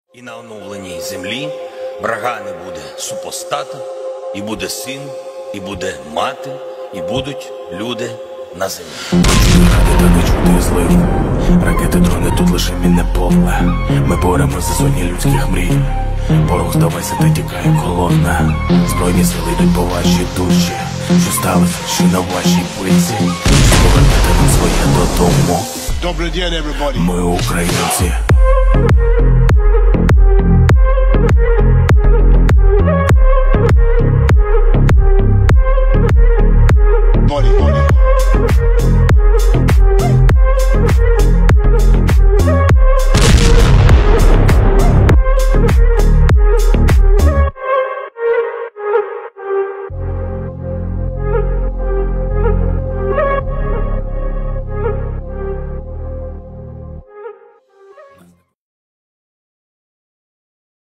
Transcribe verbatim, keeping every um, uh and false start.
І на оновленій землі врага не буде супостата, і буде син, і буде мати, і будуть люди на землі. Чути ради та не чути злив. Ракети, дрони, тут лише мінне поле. Ми боремось за сотні людських мрій. Ворог, здавайся, та тікає колона. Збройні сили йдуть по вашій душі. Що сталося, що на вашій пиці? Повернете нам своє додому. Добрий день, everybody. Ми українці.